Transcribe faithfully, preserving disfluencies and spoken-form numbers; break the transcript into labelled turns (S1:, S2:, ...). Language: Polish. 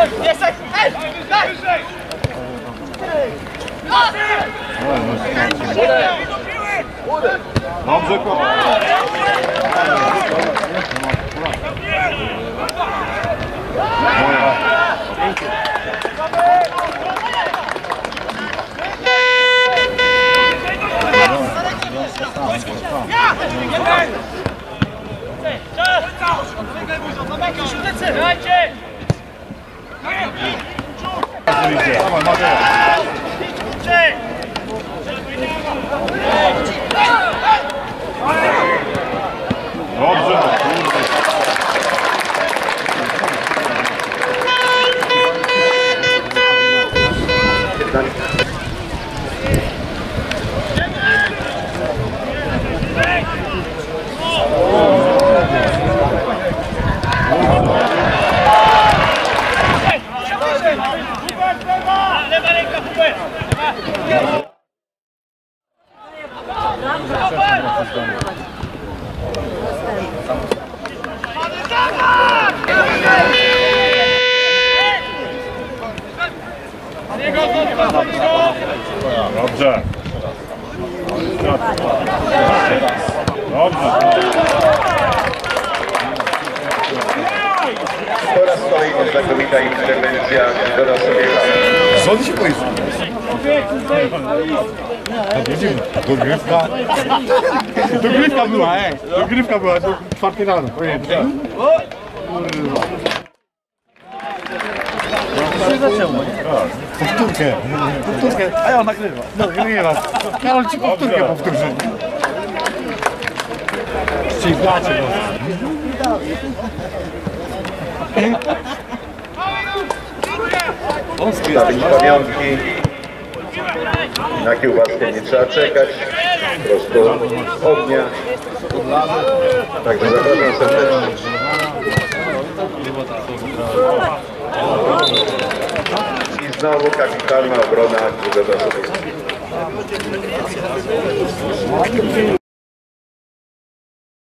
S1: Dobrze, Dobrze.
S2: Po raz kolejny znakomita interwencja Igora Sobiecha.
S1: Co ty się boisz? Dogrywka. Dogrywka była, ej. Dogrywka była, do czwartej rano. Powtórkę. Powtórkę. A ja nagrywa. Nagrywa. Karol ci powtórkę powtórzę. Czyli bracie.
S2: Stawić pamiątki. Na kiełbaskę nie trzeba czekać. Prosto z ognia. Także zapraszam serdecznie. I znowu kapitalna obrona Grzegorza Sobieskiego.